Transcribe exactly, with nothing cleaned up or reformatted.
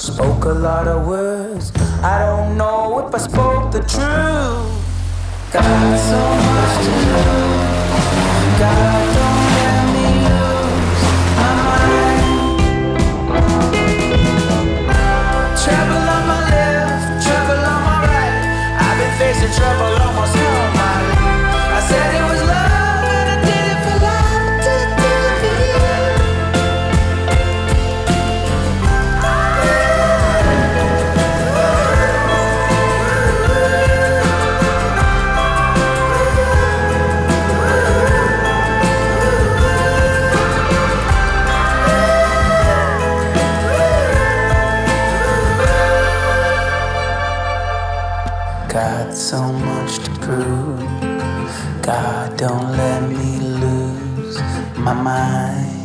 spoke a lot of words. I don't know if I spoke the truth. Got so much to lose. God, don't let me lose my mind. Trouble on my left, trouble on my right. I've been facing trouble almost all my life. I said it was love and I did it for love, I did it for you. Got so much to prove. God, don't let me lose my mind.